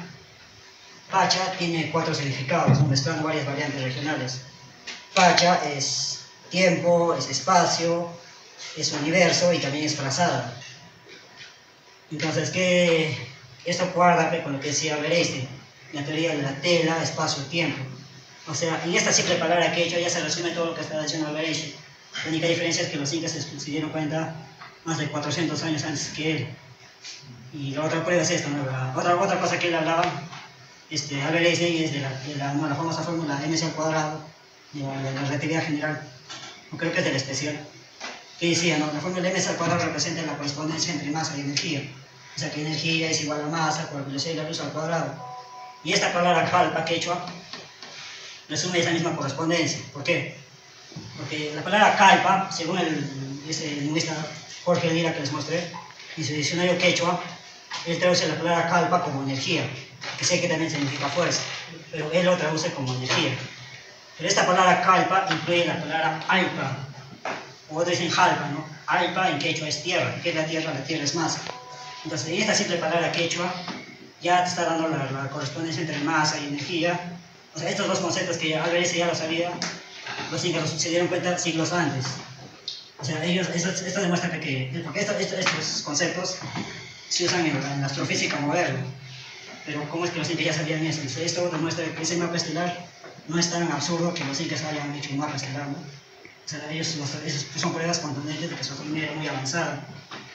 tiene 4 significados, ¿no? Mezclando varias variantes regionales. Pacha es tiempo, es espacio, es universo y también es frazada. Entonces, esto guarda con lo que decía Albert Einstein, la teoría de la tela, espacio, tiempo. O sea, en esta simple palabra quechua ya se resume todo lo que está diciendo Albert Einstein. La única diferencia es que los incas se dieron cuenta más de 400 años antes que él. Y la otra prueba es esta, ¿no? Otra cosa que él hablaba, Albert Einstein, es de la famosa fórmula mc al cuadrado, de la relatividad general, o creo que es del especial, que decía, ¿no? La fórmula mc al cuadrado representa la correspondencia entre masa y energía. O sea que energía es igual a masa por la velocidad de la luz al cuadrado. Y esta palabra jalpa, quechua, resume esa misma correspondencia. ¿Por qué? Porque la palabra calpa, según ese lingüista Jorge Lira que les mostré, en su diccionario quechua, él traduce la palabra calpa como energía, que sé que también significa fuerza, pero él lo traduce como energía. Pero esta palabra calpa incluye la palabra alpa, o otros dicen jalpa, ¿no? Alpa en quechua es tierra. ¿Qué es la tierra? La tierra es masa. Entonces, en esta simple palabra quechua, ya te está dando la correspondencia entre masa y energía. O sea, estos dos conceptos que Albert Einstein ya lo sabía, los incas se dieron cuenta siglos antes. O sea, esto demuestra porque estos conceptos se usan en la astrofísica moderna. Pero ¿cómo es que los incas ya sabían eso? Esto demuestra que ese mapa estelar no es tan absurdo que los incas hayan hecho un mapa estelar, ¿no? O sea, ellos son pruebas contundentes de que su astronomía era muy avanzada.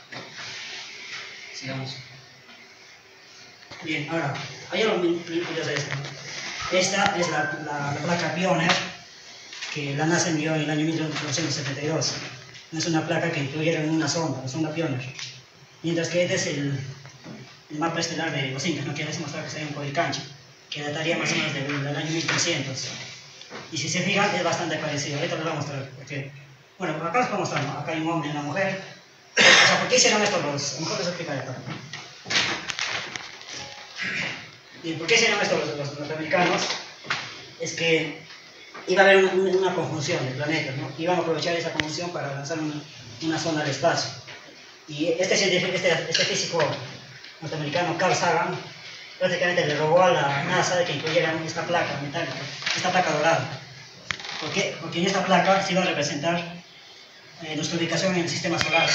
Sigamos. Bien, ahora, hay algo muy curioso de esto. Esta es la placa Pioneer que la NASA envió en el año 1972. Es una placa que incluyeron en una sonda, la sonda Pioneer. Mientras que este es el mapa estelar de los incas, ¿no? Que les mostrar que está en Coricancha, que dataría más o menos del año 1300. Y si se fijan, es bastante parecido. Ahorita les voy a mostrar. Porque, bueno, acá les puedo mostrar, ¿no? Acá hay un hombre y una mujer. O sea, ¿por qué hicieron esto los? A lo mejor les explicaré acá. ¿Y por qué hicieron esto los norteamericanos? Es que iba a haber una conjunción de planetas, ¿no? Iban a aprovechar esa conjunción para lanzar una sonda al espacio. Y este científico, este físico norteamericano, Carl Sagan, prácticamente le robó a la NASA de que incluyeran esta placa metálica, esta placa dorada. ¿Por qué? Porque en esta placa se iba a representar nuestra ubicación en el sistema solar.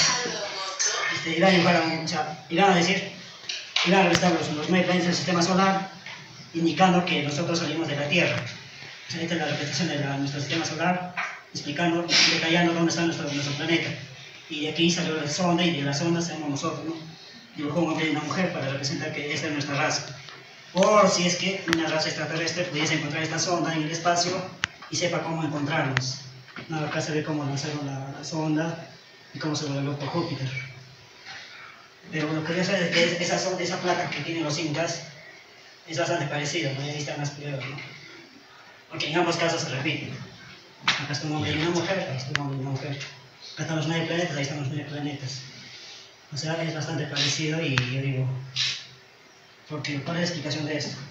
Iban a decir, iban a representar los 9 planetas del sistema solar, indicando que nosotros salimos de la Tierra. O sea, esta es la representación de nuestro sistema solar, explicando, detallando dónde está nuestro planeta. Y de aquí salió la sonda, y de la sonda sabemos nosotros, ¿no? Dibujó un hombre y una mujer para representar que esta es nuestra raza. Por si es que una raza extraterrestre pudiese encontrar esta sonda en el espacio y sepa cómo encontrarnos. No, acá se ve cómo lanzaron la sonda y cómo se volvió por Júpiter. Pero lo curioso es que esa placa que tienen los incas es bastante parecida, ¿no? Y ahí están las pruebas, ¿no? Porque en ambos casos se repiten. Acá está un hombre y una mujer, ahí está un hombre y una mujer. Acá están los 9 planetas, ahí están los 9 planetas. O sea, es bastante parecido y yo digo, porque ¿cuál es la explicación de esto?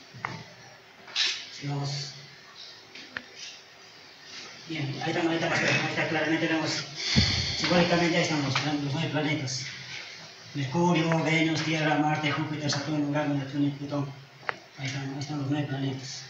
Si vamos... Bien, ahí está claramente vemos, simbólicamente ahí están los 9 planetas. Mercurio, Venus, Tierra, Marte, Júpiter, Saturno, Urano, Neptuno y Plutón. Ahí están los 9 planetas.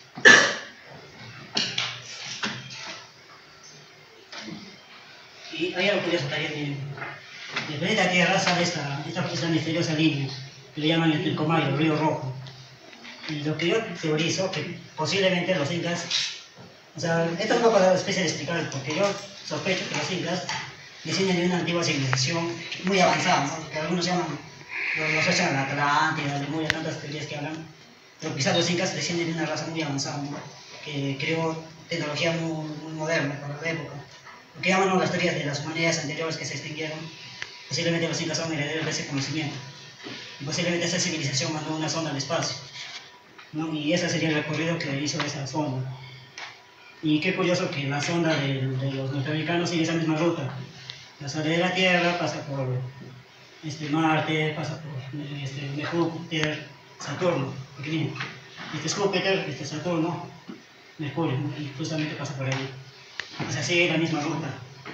Y hay algo curioso también. Del planeta Tierra sale esta misteriosa línea que le llaman el Pilcomayo, el río rojo. Y lo que yo teorizo, que posiblemente los incas, o sea, esto es una especie de explicar, porque yo sospecho que los incas descienden de una antigua civilización muy avanzada, ¿no? Que algunos llaman, los echan a la Atlántida, Lemuria, tantas teorías que hablan, pero quizás los incas descienden de una raza muy avanzada, ¿no? Que creó tecnología muy moderna para la época. Lo que llaman las teorías de las humanidades anteriores que se extinguieron, posiblemente los incas son herederos de ese conocimiento. Y posiblemente esa civilización mandó una sonda al espacio, ¿no? Y ese sería el recorrido que hizo esa sonda. Y qué curioso que la sonda de los norteamericanos sigue esa misma ruta. La sale de la Tierra, pasa por Marte, pasa por Júpiter, Saturno, pequeñito. Este es Júpiter, este es Saturno, Mercurio, ¿no? Y justamente pasa por ahí. O sea, sigue la misma ruta.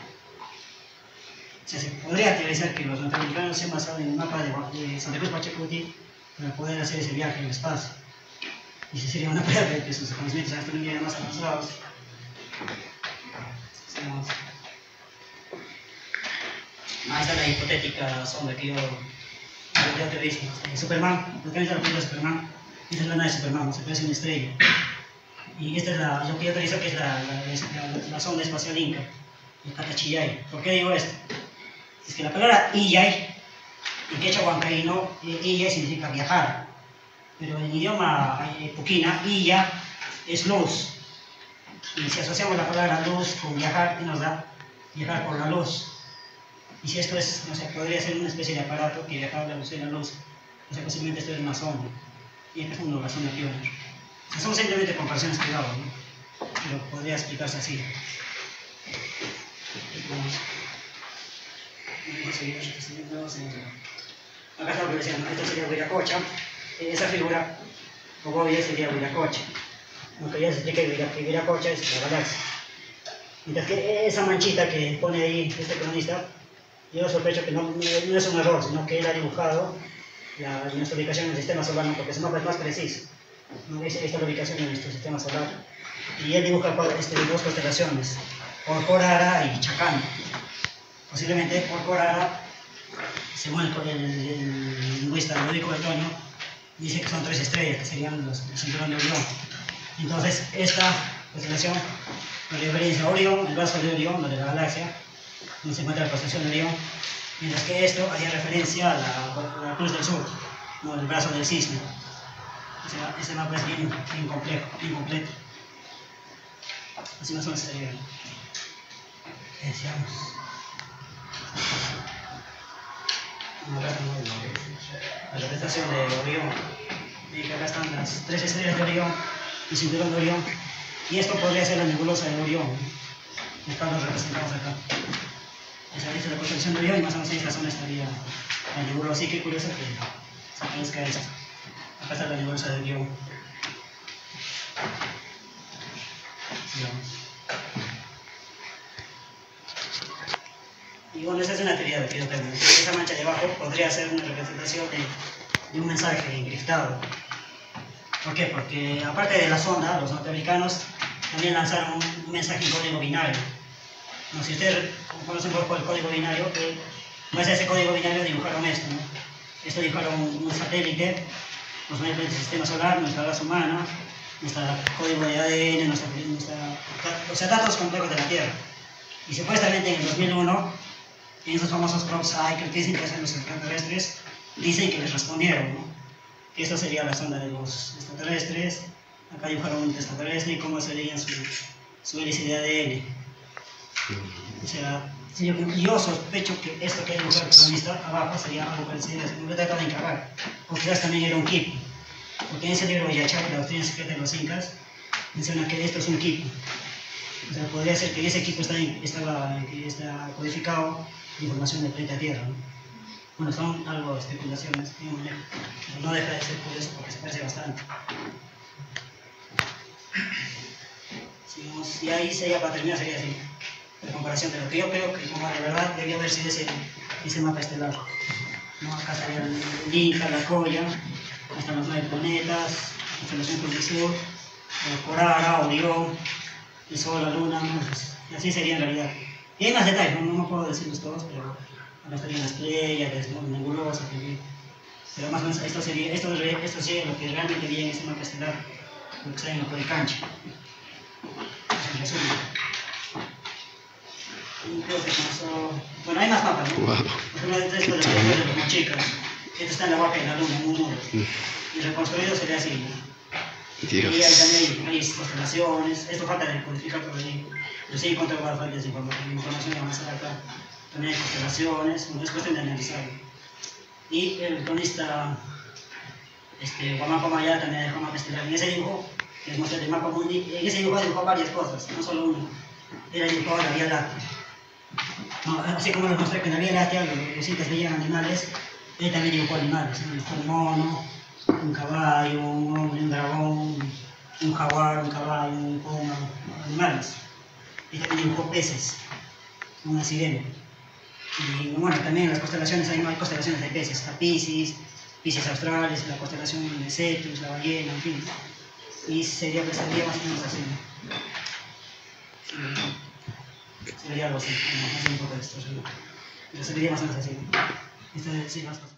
O sea, se podría teorizar que los norteamericanos se han basado en el mapa de Santa Cruz Pachacuti para poder hacer ese viaje en el espacio. Y esa sería una prueba de que sus conocimientos astronomía más avanzados. Ahí está la hipotética sonda que yo teorizo. Superman, lo que es la película de Superman, esta es la nave de Superman, se parece a una estrella. Y esta es lo que yo teorizo que es la sonda espacial Inca, el Catachillay. ¿Por qué digo esto? Es que la palabra Illay, en quechua huancaíno, Illay significa viajar. Pero en idioma puquina, Illa es luz. Y si asociamos la palabra luz con viajar, ¿qué nos da? Viajar por la luz. Y si esto es, no sé, podría ser una especie de aparato que viaja a la luz de la luz. O sea, posiblemente esto es una sonda. Y acá es una sonda Pioneer. O sea, son simplemente comparaciones que hago, ¿no? Pero podría explicarse así. Vamos. Acá está lo que decían, ¿no? Esto sería Viracocha. Esa figura, como obvio, sería Viracocha. Aunque ya se explica que Viracocha es la galaxia. Mientras que esa manchita que pone ahí este cronista, yo sospecho que no es un error, sino que él ha dibujado nuestra ubicación en el sistema solar, ¿no? Porque ese mapa es más preciso. ¿No? Esta es la ubicación en nuestro sistema solar. Y él dibuja dos constelaciones, Orcorara y Chacán. Posiblemente Orcorara, según el lingüista Ludovico Bertoño, dice que son 3 estrellas, que serían el cinturón de Orión. Entonces, esta constelación la referencia a Orión, el brazo de Orión, lo de la galaxia, donde se encuentra la constelación de Orión, mientras que esto haría referencia a la Cruz del Sur, ¿no? El brazo del cisne. O sea, este mapa es bien complejo, bien completo. Así más o menos sería. Decíamos. La representación de Orión. Y que acá están las 3 estrellas de Orión y el cinturón de Orión. Y esto podría ser la nebulosa de Orión. Acá lo representamos acá. Esa es la constelación de Orión y más o menos en esta zona estaría la nebulosa. Así que curioso que se parezca esto. Acá está la nebulosa del guión. Digamos. Y bueno, esa es una teoría que yo tengo. Esa mancha de abajo podría ser una representación de un mensaje encriptado. ¿Por qué? Porque aparte de la sonda, los norteamericanos también lanzaron un mensaje en código binario. No, si ustedes conocen un poco el código binario, que base a ese código binario dibujaron esto, ¿no? Esto dibujaron un satélite, los medios del sistema solar, nuestra raza humana, nuestro código de ADN, o sea, datos complejos de la Tierra. Y supuestamente en el 2001, en esos famosos crop cycles que dicen que hacen los extraterrestres, dicen que les respondieron, ¿no? Que esto sería la sonda de los extraterrestres, acá dibujaron un extraterrestre y cómo sería su hélice de ADN. O sea, yo sospecho que esto que hay dibujado el cronista abajo sería algo parecido a eso. No lo trata de encargar, o quizás también era un kipu. Porque en ese libro Yachac, la doctrina secreta de los incas, menciona que esto es un kipu. O sea, podría ser que ese equipo está codificado de información del planeta Tierra, ¿no? Bueno, son algo especulaciones, pero no deja de ser curioso porque se parece bastante. Sigamos, y ahí sería, para terminar, sería así, la comparación de lo que yo creo que como de verdad debía haber sido ese mapa estelar. ¿No? Acá estaría el Inca, la Colla, acá están los 9 planetas, la constelación del Sur, Corara, Orión, el Sol, la Luna, ¿no? Y así sería en realidad. Y hay más detalles, no me puedo decirlos todos, pero acá estarían las estrellas, las nebulosas, pero más o menos esto sería lo que realmente vi en ese mapa estelar, lo que está en el cancha. En resumen. Y creo que comenzó... Bueno, hay más mapas, ¿no? Wow. Por ejemplo, esto de los mochicas. Esto está en la vaca y en la luna, en un muro. Y reconstruido sería así, ¿no? Dios. Y ahí también hay constelaciones, esto falta de codificar por ahí. Yo sí encontré varias fuentes de información avanzada acá. También hay constelaciones, bueno, es cuestión de analizarlo. Y el cronista Guamaco Maya también dejó mapa estelar. En ese dibujo, que les mostré del mapa mundi, en ese dibujo dibujó varias cosas, no solo una. Era dibujado la Vía Láctea. No, así como les mostré que en la Vía Láctea los incas veían animales, él también dibujó animales, ¿no? Dibujó un mono, un caballo, un hombre, un dragón, un jaguar, un caballo, un puma, animales. Y también dibujó peces, una sirena. Y bueno, también en las constelaciones hay constelaciones de peces, está Piscis australis, la constelación de Cetus, la ballena, en fin. Y sería más o menos así. Sería algo así, un poco de esto, pero sería más o menos así. Esto es más